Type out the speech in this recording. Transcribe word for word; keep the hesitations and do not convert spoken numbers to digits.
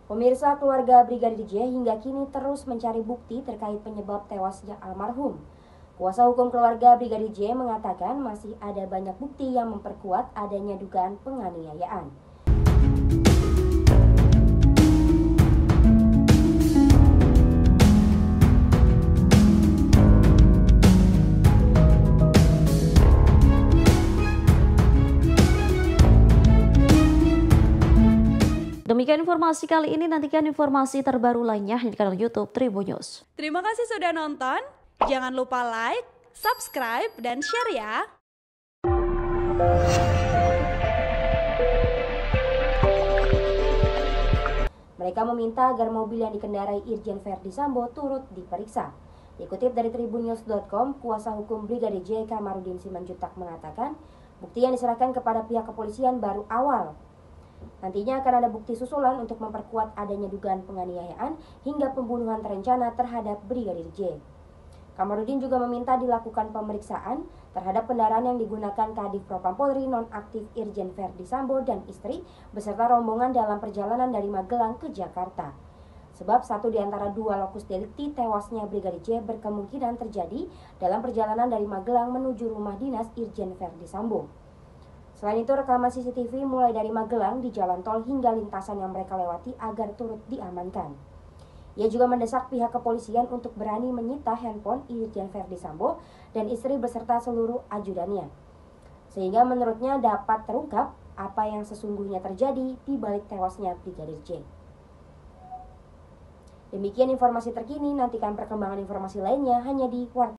Pemirsa, keluarga Brigadir J hingga kini terus mencari bukti terkait penyebab tewasnya almarhum. Kuasa hukum keluarga Brigadir J mengatakan masih ada banyak bukti yang memperkuat adanya dugaan penganiayaan. Demikian informasi kali ini, nantikan informasi terbaru lainnya di kanal YouTube Tribun News. Terima kasih sudah nonton, jangan lupa like, subscribe, dan share ya! Mereka meminta agar mobil yang dikendarai Irjen Verdi Sambo turut diperiksa. Dikutip dari tribun news dot com, kuasa hukum Brigadir J Kamarudin Simanjuntak mengatakan, bukti yang diserahkan kepada pihak kepolisian baru awal. Nantinya akan ada bukti susulan untuk memperkuat adanya dugaan penganiayaan hingga pembunuhan terencana terhadap Brigadir J. Kamarudin juga meminta dilakukan pemeriksaan terhadap kendaraan yang digunakan Kadif Propam Polri nonaktif Irjen Verdi Sambo dan istri beserta rombongan dalam perjalanan dari Magelang ke Jakarta. Sebab satu di antara dua lokus delikti tewasnya Brigadir J berkemungkinan terjadi dalam perjalanan dari Magelang menuju rumah dinas Irjen Verdi Sambo. Selain itu, rekaman C C T V mulai dari Magelang di jalan tol hingga lintasan yang mereka lewati agar turut diamankan. Ia juga mendesak pihak kepolisian untuk berani menyita handphone Irjen Verdi Sambo dan istri beserta seluruh ajudannya. Sehingga menurutnya dapat terungkap apa yang sesungguhnya terjadi di balik tewasnya Brigadir J. Demikian informasi terkini, nantikan perkembangan informasi lainnya hanya di Warta.